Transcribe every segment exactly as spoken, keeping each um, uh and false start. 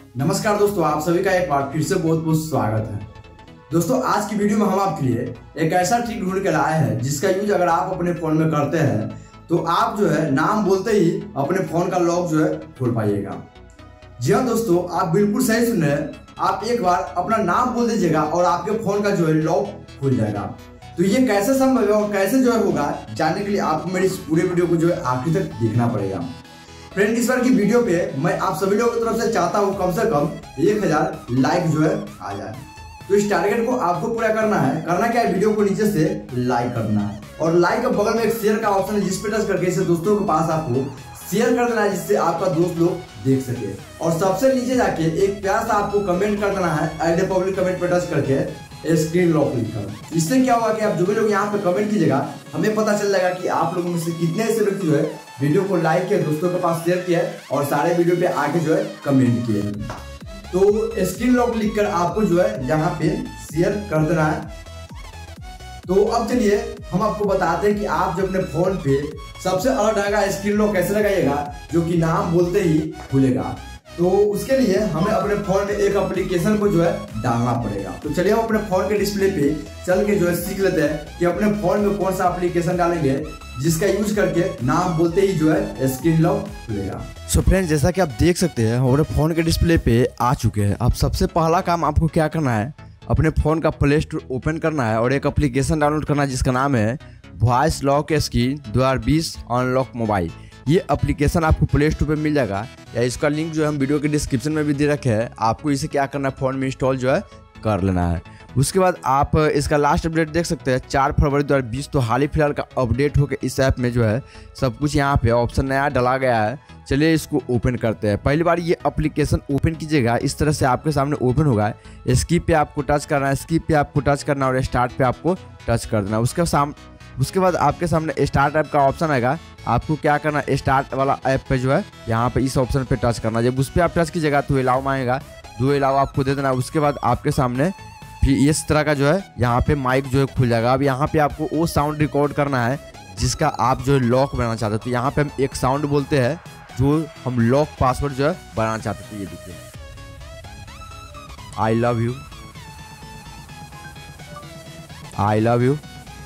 नमस्कार दोस्तों, आप सभी का एक बार फिर से बहुत बहुत स्वागत है। दोस्तों, आज की वीडियो में हम आपके लिए एक ऐसा ट्रिक ढूंढ के लाए हैं जिसका यूज अगर आप अपने फोन में करते हैं तो आप जो है नाम बोलते ही अपने फोन का लॉक जो है खोल पाइएगा। जी हाँ दोस्तों, आप बिल्कुल सही सुन रहे हैं। आप एक बार अपना नाम बोल दीजिएगा और आपके फोन का जो है लॉक खुल जाएगा। तो ये कैसे संभव है और कैसे जो है होगा, जानने के लिए आपको मेरी इस पूरे वीडियो को जो है आखिर तक देखना पड़ेगा। फ्रेंड, इस बार की वीडियो पे मैं आप सभी लोगों की तरफ से चाहता हूँ कम से कम एक हजार लाइक जो है आ जाए। तो इस टारगेट को आपको पूरा करना है। करना क्या है, वीडियो को नीचे से लाइक करना है और लाइक के बगल में एक शेयर का ऑप्शन है जिस पे टच करके इसे दोस्तों के पास आपको शेयर कर देना है जिससे आपका दोस्त लोग देख सके। और सबसे नीचे जाके एक प्यार सा आपको कमेंट कर देना है, ऐड पब्लिक कमेंट पे टच करके स्क्रीन लॉक लिख कर। इससे क्या होगा कि आप जो भी लोग यहाँ पे कमेंट कीजिएगा हमें पता चल जाएगा कि आप लोगों में से कितने ऐसे व्यक्ति जो है वीडियो को लाइक किया, दोस्तों के पास शेयर किया और सारे वीडियो पे आके जो है कमेंट किए। तो स्क्रीन लॉक लिखकर आपको जो है यहाँ पे शेयर कर देना है। तो अब चलिए हम आपको बताते हैं कि आप जो अपने फोन पे सबसे अलग ढंग का स्क्रीन लॉक कैसे लगाइएगा जो कि नाम बोलते ही खुलेगा। तो उसके लिए हमें अपने फोन में एक एप्लीकेशन को जो है डालना पड़ेगा। तो चलिए हम अपने फोन के डिस्प्ले पे चल के जो है सीख लेते हैं कि अपने फोन में कौन सा एप्लीकेशन डालेंगे जिसका यूज करके नाम बोलते ही जो है स्क्रीन लॉक खुलेगा। सो फ्रेंड्स, जैसा कि आप देख सकते हैं हमारे फोन के डिस्प्ले पे आ चुके हैं। अब सबसे पहला काम आपको क्या करना है, अपने फोन का प्ले स्टोर ओपन करना है और एक एप्लीकेशन डाउनलोड करना है जिसका नाम है वॉइस लॉक स्क्रीन दो हज़ार बीस अनलॉक मोबाइल। ये एप्लीकेशन आपको प्ले स्टोर पे मिल जाएगा या इसका लिंक जो है हम वीडियो के डिस्क्रिप्शन में भी दे रखे हैं। आपको इसे क्या करना है, फ़ोन में इंस्टॉल जो है कर लेना है। उसके बाद आप इसका लास्ट अपडेट देख सकते हैं चार फरवरी दो हज़ार बीस। तो हाल ही फिलहाल का अपडेट होकर इस ऐप में जो है सब कुछ यहाँ पे ऑप्शन नया डाला गया है। चलिए इसको ओपन करते हैं। पहली बार ये एप्लीकेशन ओपन कीजिएगा, इस तरह से आपके सामने ओपन होगा। स्किप पे आपको टच करना है, स्किप पे आपको टच करना और स्टार्ट पे आपको टच कर देना। उसके सामने उसके बाद आपके सामने स्टार्ट ऐप का ऑप्शन आएगा। आपको क्या करना है, स्टार्ट वाला ऐप पे जो है यहाँ पे इस ऑप्शन पे टच करना। जब उस पर आप टच कीजिएगा तो अलाउ मांगेगा, दो अलाउ आपको दे देना। उसके बाद आपके सामने फिर इस तरह का जो है यहाँ पे माइक जो है खुल जाएगा। अब यहाँ पे आपको वो साउंड रिकॉर्ड करना है जिसका आप जो है लॉक बनाना चाहते हो। तो यहाँ पे हम एक साउंड बोलते हैं जो हम लॉक पासवर्ड जो है बनाना चाहते थे। ये देखिए, I love you, I love you.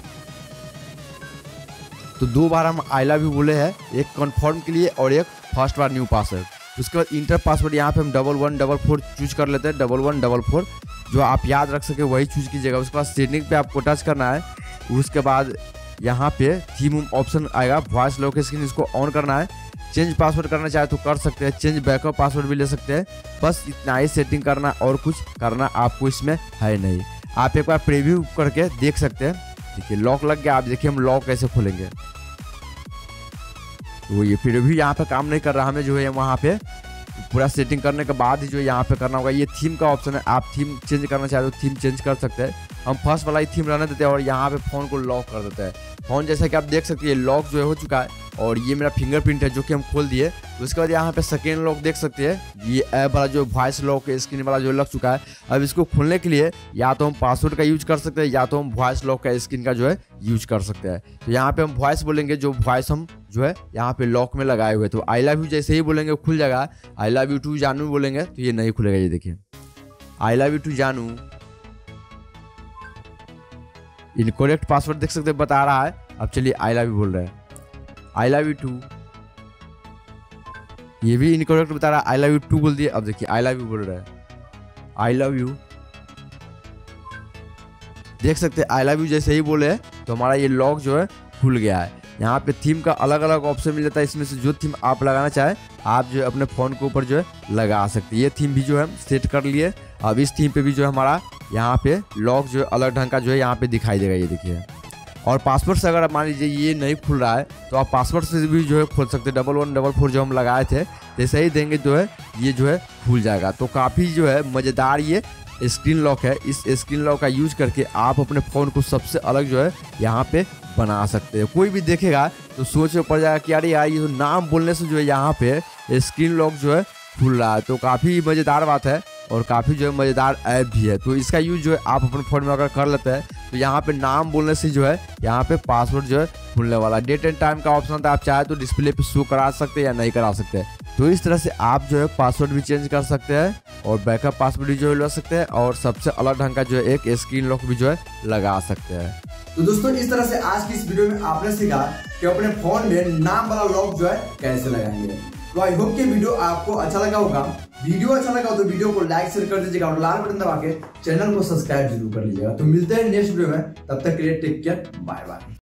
तो दो बार हम आई लव यू बोले हैं, एक कन्फर्म के लिए और एक फर्स्ट बार न्यू पासवर्ड। उसके बाद इंटर पासवर्ड यहाँ पे हम double one double four choose कर लेते हैं। डबल वन डबल फोर जो आप याद रख सके वही चूज कीजिएगा। उसके बाद सेटिंग पे आपको टच करना है। उसके बाद यहाँ पे थीम ऑप्शन आएगा, वॉइस लॉक स्क्रीन, इसको ऑन करना है। चेंज पासवर्ड करना चाहे तो कर सकते हैं, चेंज बैकअप पासवर्ड भी ले सकते हैं। बस इतना ही सेटिंग करना और कुछ करना आपको इसमें है नहीं। आप एक बार प्रीव्यू करके देख सकते हैं। देखिए लॉक लग गया। आप देखिए हम लॉक कैसे खोलेंगे। तो ये फिर भी यहाँ पे काम नहीं कर रहा, हमें जो है वहाँ पे पूरा सेटिंग करने के बाद ही जो है यहाँ पे करना होगा। ये थीम का ऑप्शन है, आप थीम चेंज करना चाहते हो थीम चेंज कर सकते हैं। हम फर्स्ट वाला ही थीम रहने देते हैं और यहाँ पे फ़ोन को लॉक कर देते हैं। फ़ोन जैसा कि आप देख सकते हैं लॉक जो है हो चुका है और ये मेरा फिंगरप्रिंट है जो कि हम खोल दिए। उसके बाद यहाँ पे सेकेंड लॉक देख सकते हैं, ये ऐप वाला जो वॉइस लॉक स्क्रीन वाला जो लग चुका है। अब इसको खोलने के लिए या तो हम पासवर्ड का यूज कर सकते हैं या तो हम वॉइस लॉक का स्क्रीन का जो है यूज कर सकते हैं। तो यहाँ पे हम वॉइस बोलेंगे, जो वॉइस हम जो है यहाँ पे लॉक में लगाए हुए। तो आई लव यू जैसे ही बोलेंगे खुल जाएगा। आई लव यू टू जानू बोलेंगे तो ये नहीं खुलेगा। ये देखिए, आई लव यू टू जानू, इनकरेक्ट पासवर्ड देख सकते हैं बता रहा है। अब चलिए आई लव यू बोल रहे हैं, आई लव यू टू, ये भी इनकरेक्ट बता रहा है। आई लव यू टू बोल दिए। अब देखिए आई लव यू बोल रहे हैं, आई लव यू। देख सकते हैं आई लव यू जैसे ही बोले तो हमारा ये लॉक जो है खुल गया है। यहाँ पे थीम का अलग अलग ऑप्शन मिल जाता है, इसमें से जो थीम आप लगाना चाहे आप जो है अपने फ़ोन के ऊपर जो है लगा सकते हैं। ये थीम भी जो है हम सेट कर लिए। अब इस थीम पे भी जो है हमारा यहाँ पे लॉक जो है अलग ढंग का जो है यहाँ पे दिखाई देगा। ये देखिए, और पासवर्ड से अगर मान लीजिए ये नहीं खुल रहा है तो आप पासवर्ड से भी जो है खोल सकते हैं। डबल वन डबल फोर जो हम लगाए थे जैसे ही देंगे जो है ये जो है खुल जाएगा। तो काफ़ी जो है मज़ेदार ये स्क्रीन लॉक है। इस स्क्रीन लॉक का यूज करके आप अपने फ़ोन को सबसे अलग जो है यहाँ पे बना सकते हैं। कोई भी देखेगा तो सोच में पड़ जाएगा कि अरे यार ये तो नाम बोलने से जो है यहाँ पे स्क्रीन लॉक जो है खुल रहा है। तो काफ़ी मज़ेदार बात है और काफ़ी जो है मज़ेदार ऐप भी है। तो इसका यूज जो है आप अपने फ़ोन में अगर कर लेते हैं तो यहाँ पे नाम बोलने से जो है यहाँ पे पासवर्ड जो है खुलने वाला। डेट एंड टाइम का ऑप्शन था, आप चाहे तो डिस्प्ले पे शो करा सकते हैं या नहीं करा सकते हैं। तो इस तरह से आप जो है पासवर्ड भी चेंज कर सकते हैं और बैकअप पासवर्ड भी जो है लगा सकते हैं और सबसे अलग ढंग का जो है एक स्क्रीन लॉक भी जो है लगा सकते हैं। तो दोस्तों इस तरह से आज की इस वीडियो में आपने सीखा कि अपने फोन में नाम वाला लॉक जो है कैसे लगाएंगे। तो आई होप कि वीडियो आपको अच्छा लगा होगा। वीडियो अच्छा लगा हो तो वीडियो को लाइक शेयर कर दीजिएगा और लाल बटन दबा के चैनल को सब्सक्राइब जरूर कर लीजिएगा। तो मिलते हैं नेक्स्ट वीडियो में, तब तक के लिए टेक केयर, बाय बाय।